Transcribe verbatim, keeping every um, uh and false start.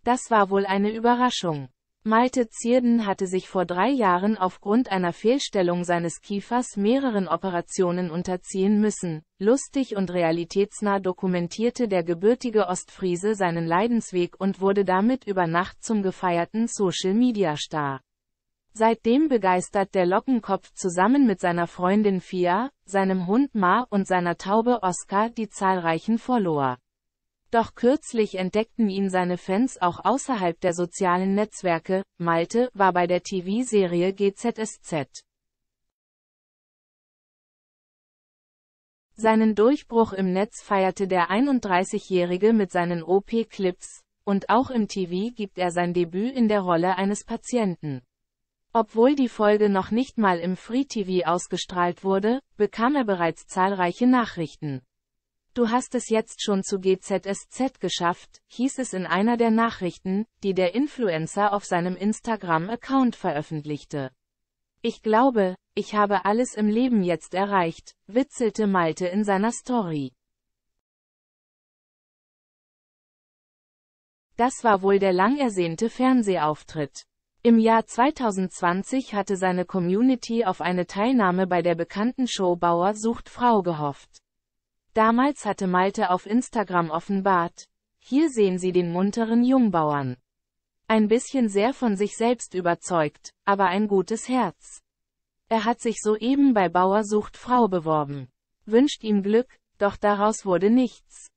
Das war wohl eine Überraschung. Malte Zierden hatte sich vor drei Jahren aufgrund einer Fehlstellung seines Kiefers mehreren Operationen unterziehen müssen. Lustig und realitätsnah dokumentierte der gebürtige Ostfriese seinen Leidensweg und wurde damit über Nacht zum gefeierten Social-Media-Star. Seitdem begeistert der Lockenkopf zusammen mit seiner Freundin Fia, seinem Hund Ma und seiner Taube Oscar die zahlreichen Follower. Doch kürzlich entdeckten ihn seine Fans auch außerhalb der sozialen Netzwerke. Malte war bei der T V-Serie G Z S Z. Seinen Durchbruch im Netz feierte der einunddreißigjährige mit seinen O P-Clips, und auch im T V gibt er sein Debüt in der Rolle eines Patienten. Obwohl die Folge noch nicht mal im Free-T V ausgestrahlt wurde, bekam er bereits zahlreiche Nachrichten. Du hast es jetzt schon zu G Z S Z geschafft, hieß es in einer der Nachrichten, die der Influencer auf seinem Instagram-Account veröffentlichte. Ich glaube, ich habe alles im Leben jetzt erreicht, witzelte Malte in seiner Story. Das war wohl der lang ersehnte Fernsehauftritt. Im Jahr zweitausendzwanzig hatte seine Community auf eine Teilnahme bei der bekannten Show Bauer sucht Frau gehofft. Damals hatte Malte auf Instagram offenbart: Hier sehen Sie den munteren Jungbauern. Ein bisschen sehr von sich selbst überzeugt, aber ein gutes Herz. Er hat sich soeben bei Bauer sucht Frau beworben. Wünscht ihm Glück, doch daraus wurde nichts.